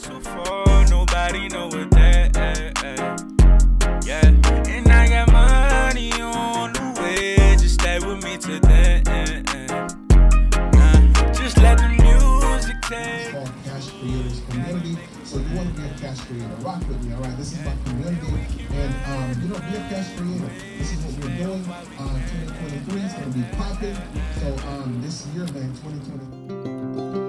too far, nobody know what that. Yeah, and I got money on the way, just stay with me to the end. Just let the music take. It's called Cash Creators Community. So you want to be a cash creator, rock with me, all right? This is my community, and be a cash creator. This is what we're doing. 2023 is going to be popping. So this year, man, 2020.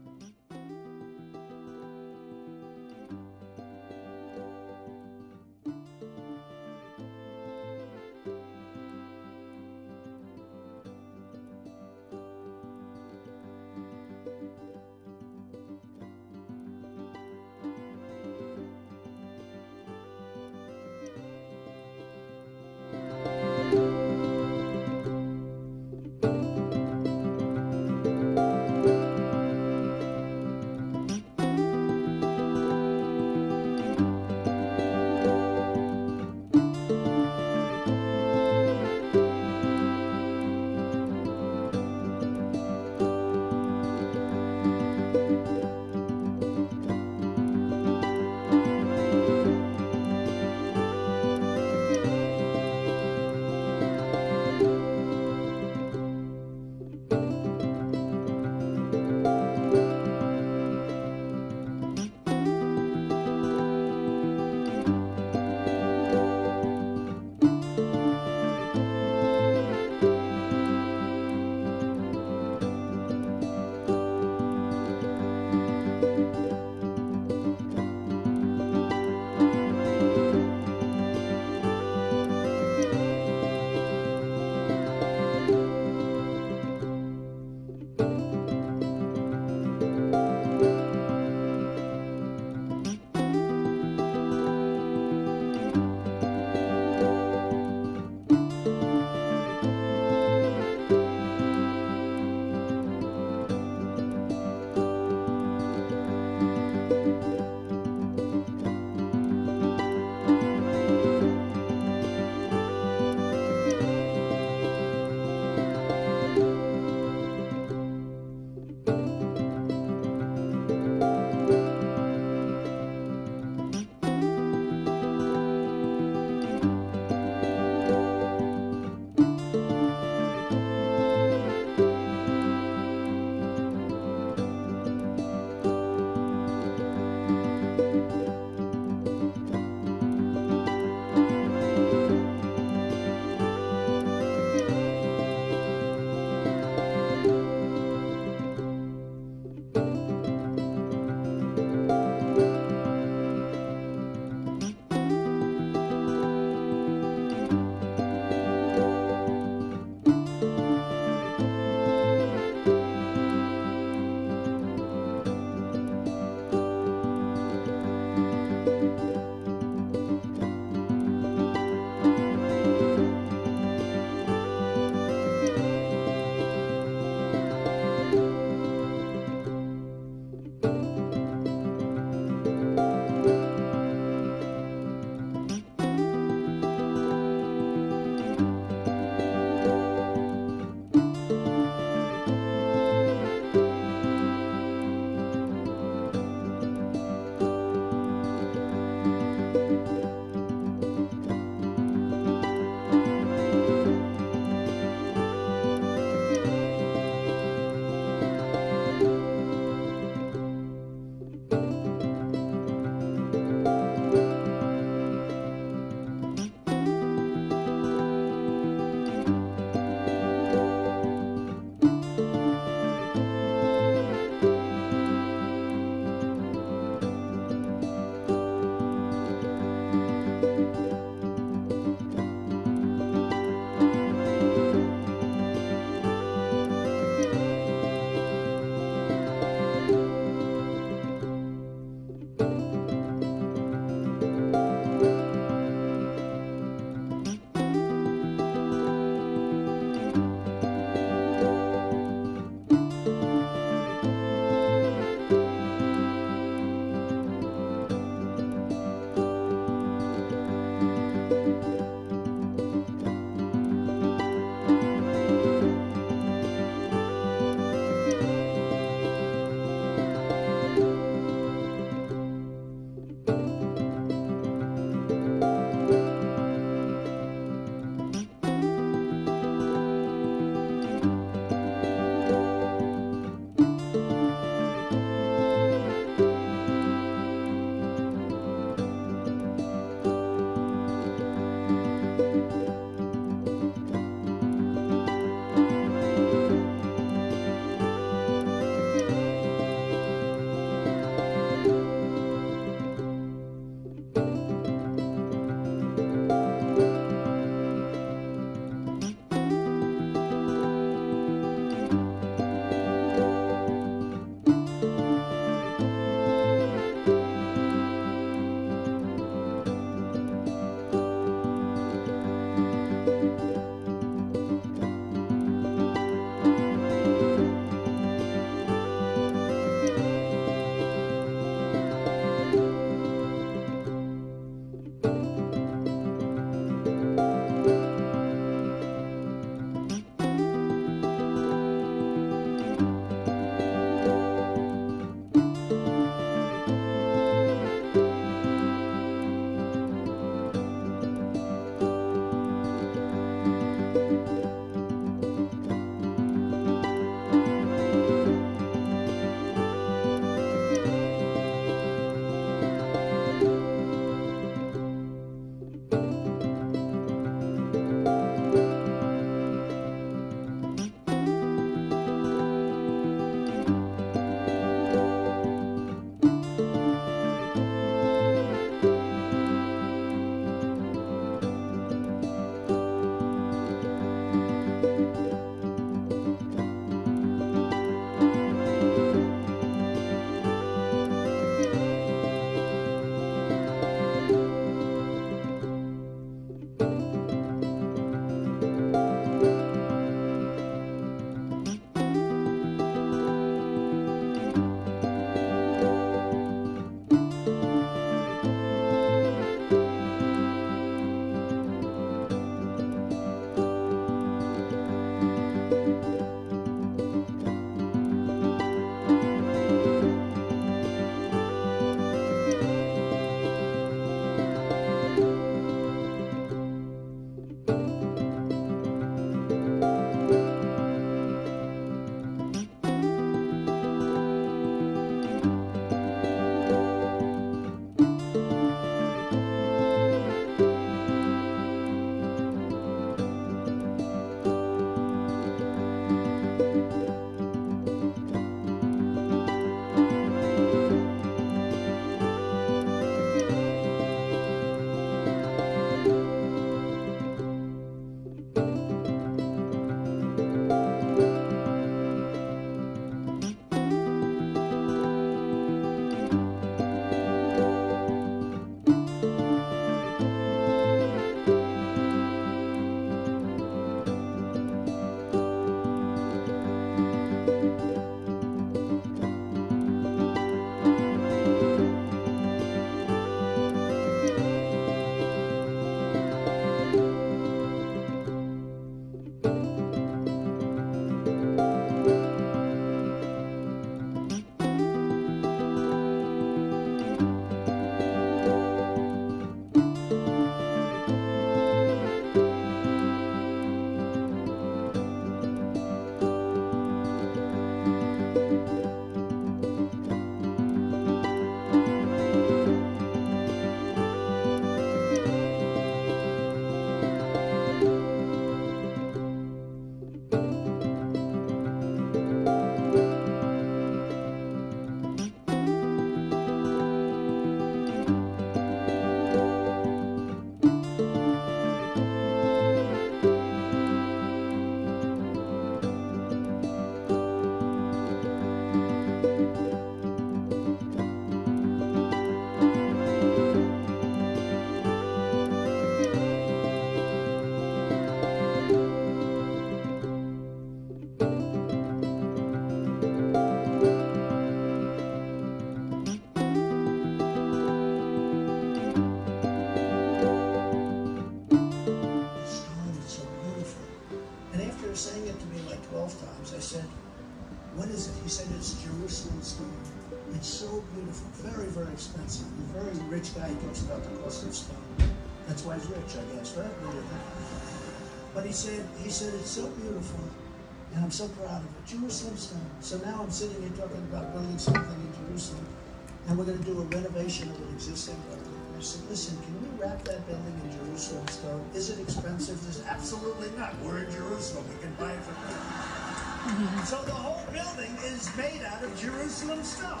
very, very expensive. He's a very rich guy. He talks about the cost of stone. That's why he's rich, I guess, right? But he said it's so beautiful, and I'm so proud of it. Jerusalem stone. So now I'm sitting here talking about building something in Jerusalem, and we're going to do a renovation of an existing building. I said, listen, can we wrap that building in Jerusalem stone? Is it expensive? He said, absolutely not. We're in Jerusalem. We can buy it for free. So the whole building is made out of Jerusalem stone.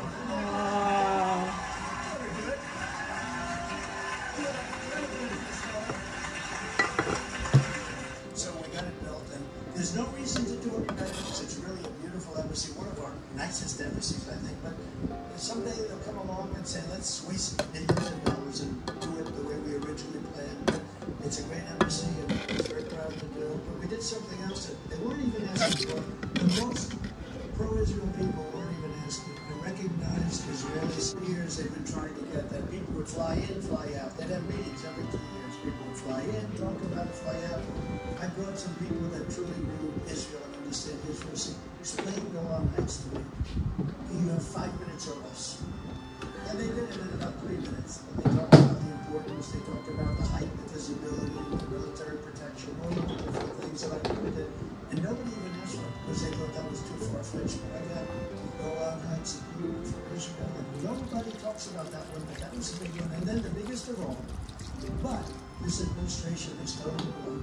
So we got it built, and there's no reason to do it because it's really a beautiful embassy, one of our nicest embassies, I think. But someday they'll come along and say, let's waste millions of dollars and do it the way we originally planned. But it's a great embassy, and we're very proud to do. But we did something else that they weren't even asking for. The most pro-Israel people weren't even asking. They recognized Israelis. For years they've been trying to get that. People would fly in, fly out. They'd have meetings every 2 years. People would fly in, talk about it, fly out. I brought some people that truly knew Israel and understand Israel. So explain Golan Heights to me. You have 5 minutes or less. And they did it in about 3 minutes. And they talked about the importance, they talked about the height, the visibility, the military protection, all the different things that I did. And nobody even asked for it because they thought that was too far-fetched. But I got Golan Heights approved for Israel. And nobody talks about that one, but that was a big one. And then the biggest of all, but this administration is totally wrong.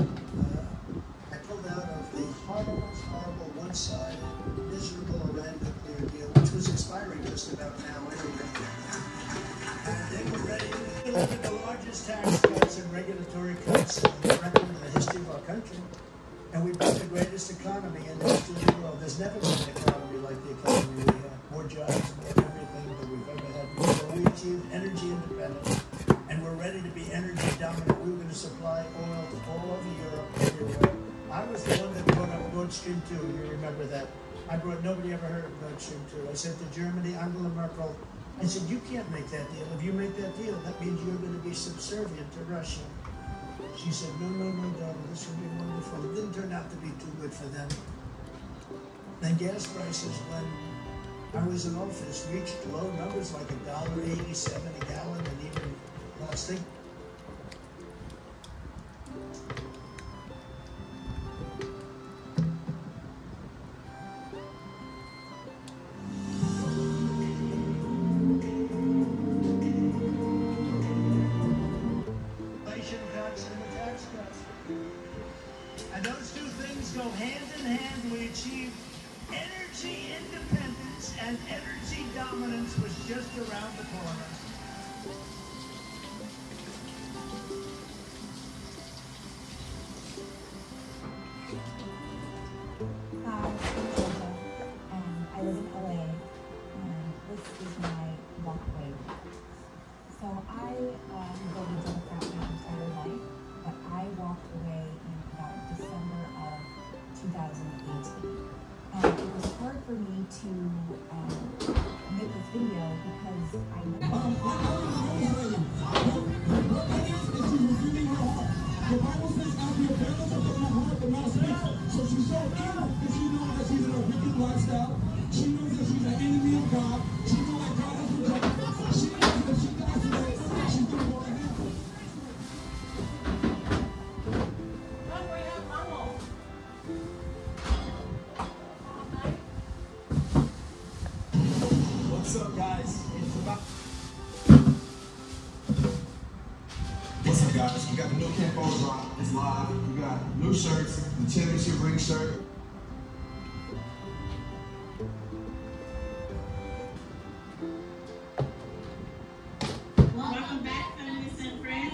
I pulled out of the horrible, one-sided, miserable Iran nuclear deal, which was expiring just about now anyway. And they were ready to look at the largest tax cuts and regulatory cuts in the history of our country. And we built the greatest economy in the history of the world. There's never been an economy like the economy we have. More jobs, more everything that we've ever had before. We achieved energy independence. And we're ready to be energy dominant. We were going to supply oil to all over Europe, everywhere. I was the one that brought up Nord Stream 2. You remember that? Nobody ever heard of Nord Stream 2. I said to Germany, Angela Merkel, I said, you can't make that deal. If you make that deal, that means you're going to be subservient to Russia. She said, no, daughter, this will be wonderful. It didn't turn out to be too good for them. Then gas prices, when I was in office, reached low numbers like $1.87 a gallon, and even last thing. Inflation cuts and the tax cuts. And those two things go hand in hand. We achieved energy independence, and energy dominance was just around the corner. Hi, I'm Georgia. I live in LA, and this is my walkway. So I voted Democrat my entire life, but I walked away in about December of 2018. And it was hard for me to make this video because I The Bible says, I'll be available for my heart, but not space. So she's so ill because she knows that she's in a wicked lifestyle. She knows that she's an enemy of God. She knows that God has rejected her. She knows that she dies today. She's going to go to hell. What's up, guys? It's about... What's up, guys? We got the new Campo drop. It's live. We got new shirts, the championship ring shirt. Welcome back, families and friends.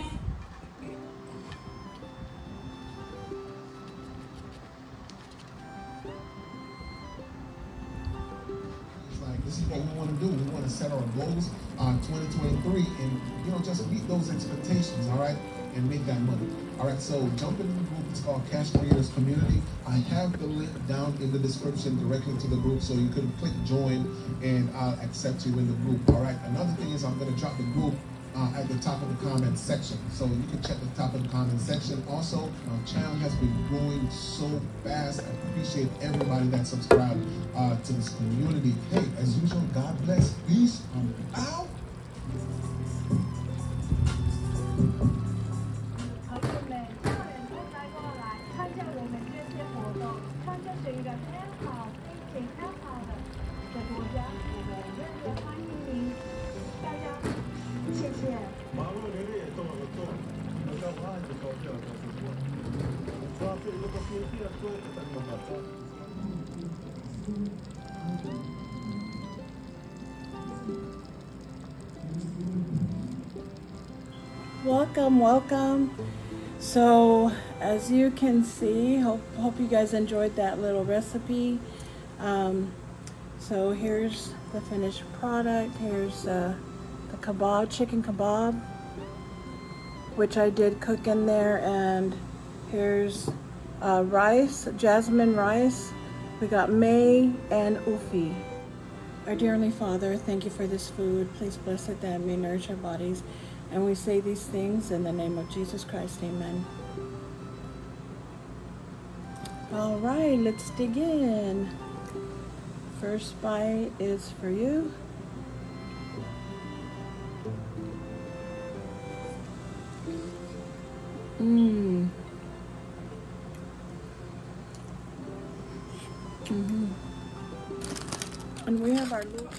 It's like, this is what we want to do. We want to set our goals on 2023 and, just meet those expectations, all right? And make that money. All right, so jump into the group. It's called Cash Creators Community. I have the link down in the description directly to the group, so you can click join and I'll accept you in the group. All right, another thing is I'm going to drop the group at the top of the comment section. So you can check the top of the comment section. Also, our channel has been growing so fast. I appreciate everybody that subscribed to this community. Hey, as usual, God bless. Peace. I'm out. Welcome. So as you can see, hope you guys enjoyed that little recipe. So here's the finished product. Here's the kebab, chicken kebab, which I did cook in there, and here's rice, jasmine rice. We got May and Ufi. Our dear Heavenly Father, thank you for this food. Please bless it that it may nourish our bodies. And we say these things in the name of Jesus Christ, amen. All right, let's dig in. First bite is for you. And we have our Lu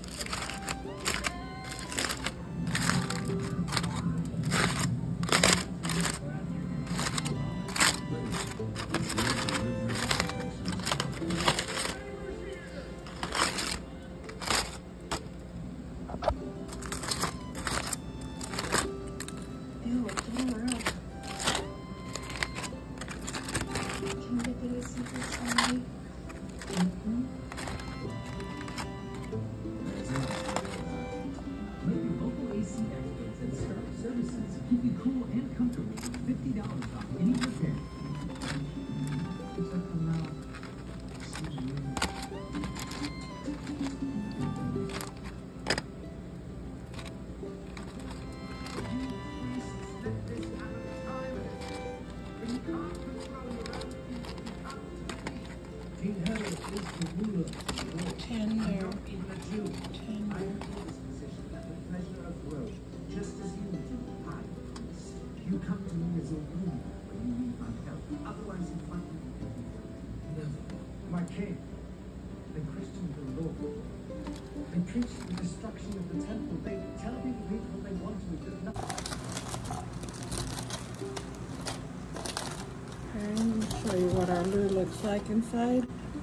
You come to me as a woman when you need my help. Otherwise, you find me never. My king, they question the law. They preach the destruction of the temple. They tell people to eat what they want to. There's nothing. Okay, let me show you what our Lu looks like inside.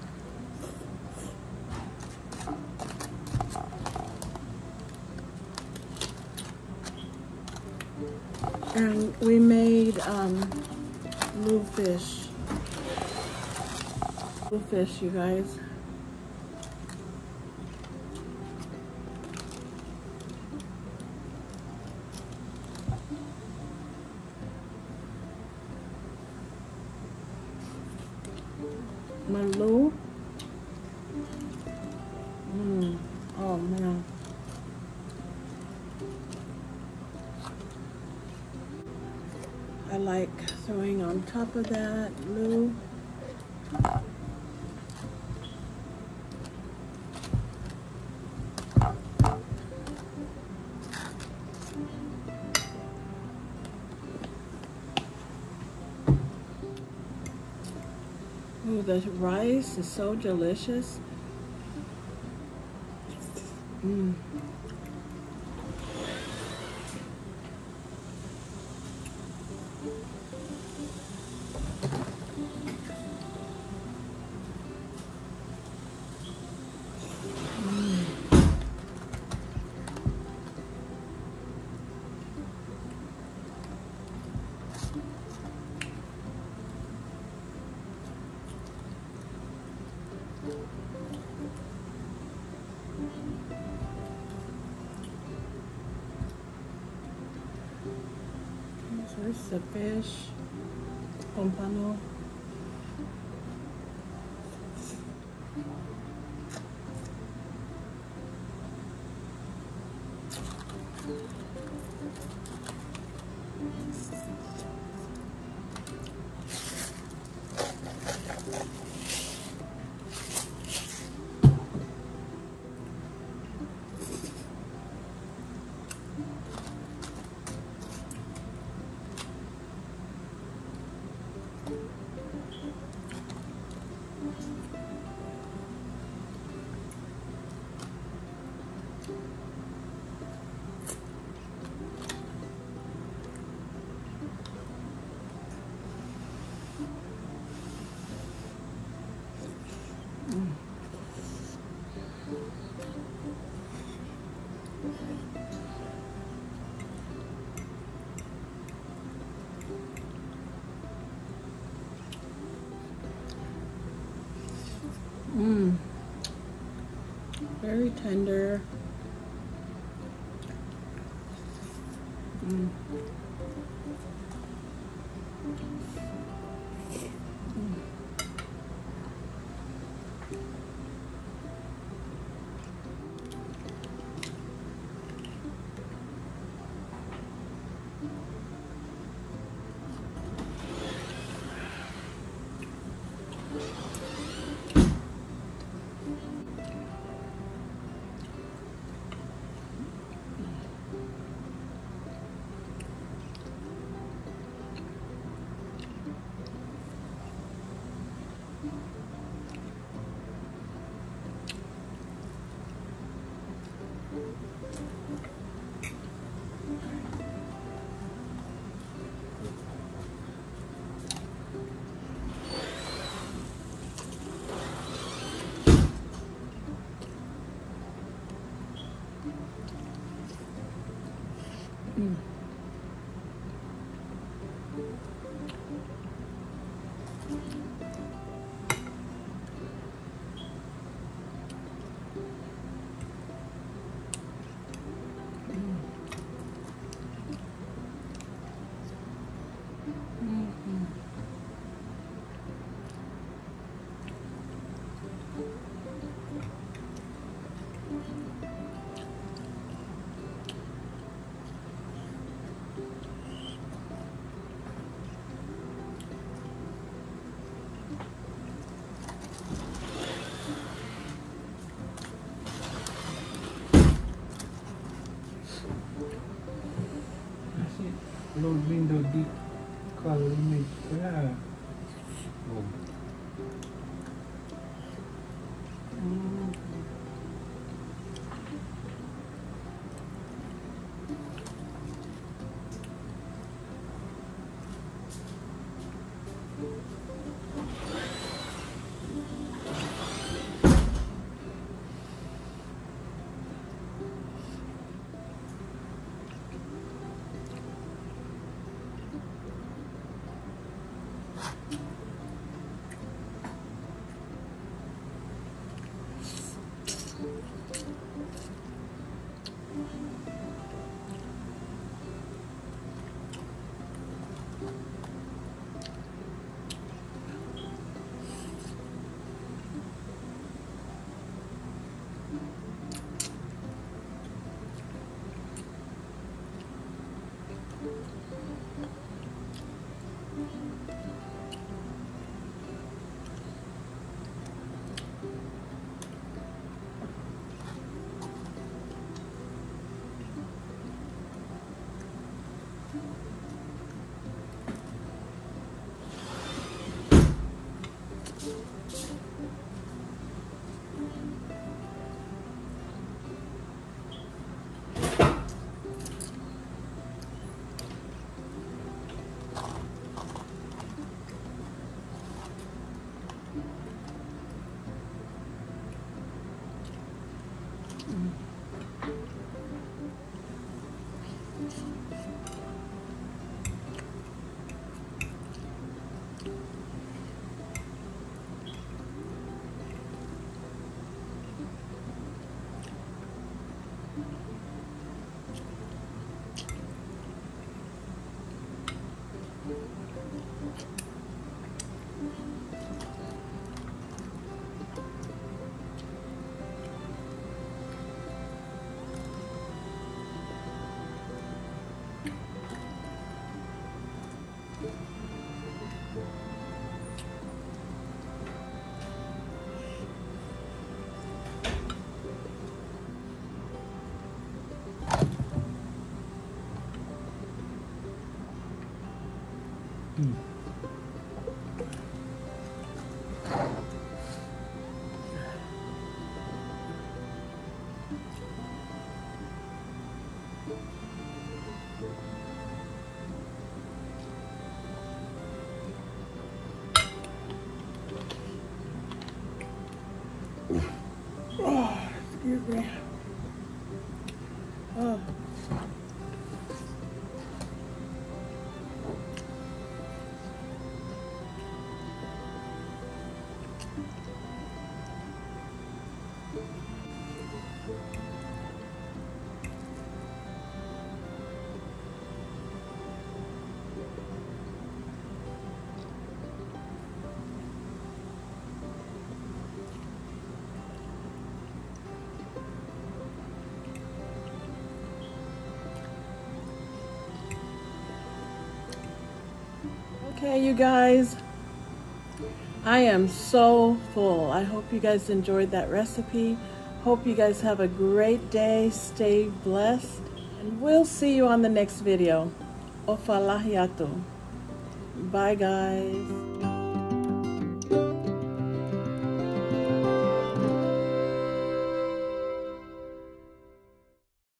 And we made Lu fish. Lu fish, you guys. My Lu. Oh man. I like throwing on top of that Lu. Ooh, the rice is so delicious. There's the fish, Pompano. Very tender. Load window deep color image. Yeah. Oh. Oh, excuse me. Oh. Okay, you guys, I am so full. I hope you guys enjoyed that recipe. Hope you guys have a great day. Stay blessed. And we'll see you on the next video. Ofalahiatu. Bye, guys.